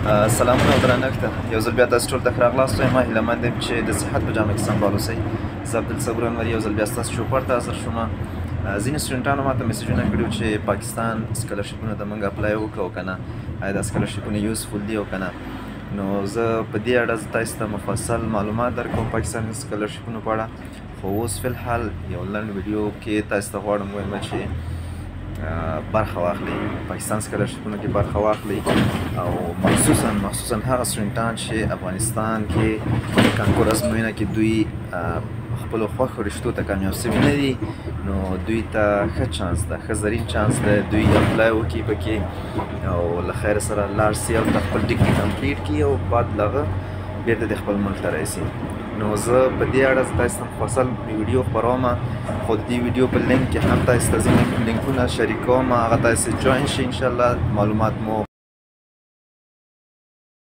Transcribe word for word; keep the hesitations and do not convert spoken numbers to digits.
سلامونه او درنښت یو ځل بیا تاسو ټول ته ښه راغلاست وایم. هیله مند یم چې د صحت په جامه کې سمبال اوسئ. زه عبدالصبور انور یو ځل بیا ستاسو چوپړ ته حاضر شوم. ځینې سټوډنټانو ماته میسیجونه کړي وو چې پاکستان سکالرشپونه د موږ اپلای وکړو که نه، آیا دا سکالرشپونه یوزفول دي او که نه. نو زه په دې اړه زه تاسو ته مفصل معلومات درکوم پاکستان سکالرشپونو په اړه. خو اوس فی الحال یو لنډ ویډیو کې تاسو ته غواړم ووایم چې برخه واخلي، پاکستان سکالرشپونو کې برخه واخلي، او مخصوصا مخصوصا هغه سټوډنټان چې افغانستان کې کانکور ازموینه کې دوی خپلو خوښو رشتو ته کامیاب سوي نه دي، نو دوی ته ښه چانس ده، ښه زرین چانس ده دوی اپلای وکړي پکې او له خیر سره لاړ سي او خپل ډګري کمپلیټ کړي او بعد له هغه بېرته د خپل ملک ته راسي. نو زه په دې اړه زه تاسو ته مفصل ویډیو خپروم، خو د دې ویډیو په لینک کې هم تاسو ته ځینې لینکونه شریکوم، هغه تاسو جوین شئ انشاءالله، معلومات مو